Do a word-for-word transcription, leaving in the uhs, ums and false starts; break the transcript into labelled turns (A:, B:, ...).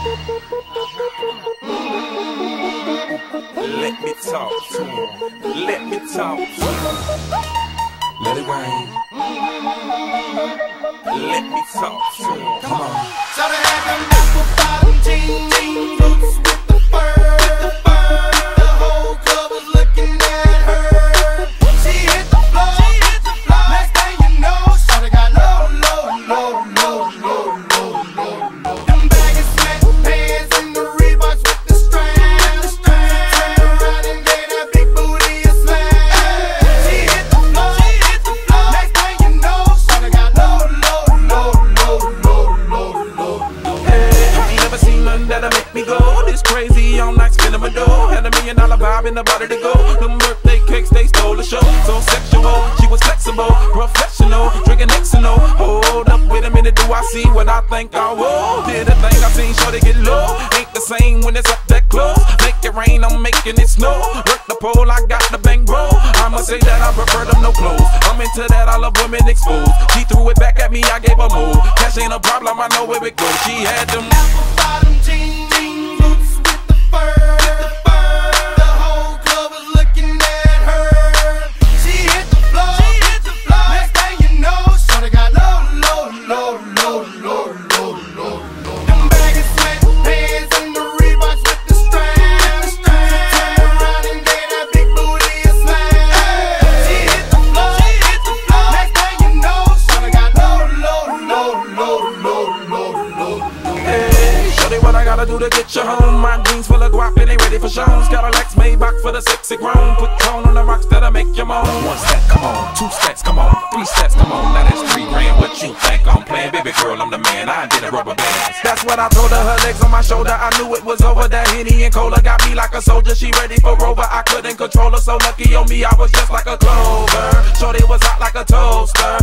A: Let me talk to him. Let me talk to him. Let it rain. Let me talk to him. Come on.
B: So they had them apple bottom jeans, jean boots with the fur. The fur. The whole club was looking at her. She hit the floor. She hit the floor. Next thing you know, shawty got low, low, low, low, low, low, low, low. Them baggy sweatpants and the Reeboks with the strap. The strap. Turn around and gave that big booty a slap. She hit the floor. She hit the floor. Next thing you know, shawty got low, low, low, low, low, low, low, low.
A: Hey, I ain't never seen nothing that'll make me go this crazy all night spinning my dough. Had a million dollar vibe in the body to go. Them birthday cakes, they stole the show. So sexual, she was flexible, professional, drinking X and O. Hold up, wait a minute, do I see what I think I will? Did a thing I seen, sure they get low. Ain't the same when it's up that close. Make it rain, I'm making it snow. Work the pole, I got the bang bro. I'ma say that I prefer them no clothes. I'm into that, I love women exposed. She threw it back at me, I gave her more. Cash ain't a problem, I know where it goes. She had them
B: apple bottom jeans, jean boots with the fur. The fur. The whole club was looking at her. She hit the floor. She hit the floor. Next thing you know, shawty got low, low, low, low, low, low, low, low. Them baggy sweatpants and the Reeboks with the strap. The strap. Turn around and gave that big booty a slap. She hit the floor. She hit the floor. Next thing you know, shawty got low, low, low, low, low, low, low, low.
A: Hey, shorty, what I gotta do to get you home? My jeans full of guap and they ready for shows. Got a Lex Maybach for the sexy grown. Put tone on the rocks that'll make you moan. One step, come on. Two steps, come on. Three steps, come on. Now that's three grand. What you think I'm playing? Baby girl, I'm the man. I did a rubber band. That's what I told her. Her legs on my shoulder. I knew it was over. That Henny and Cola got me like a soldier. She ready for Rover. I couldn't control her. So lucky on me, I was just like a clover. Shorty was hot like a toaster.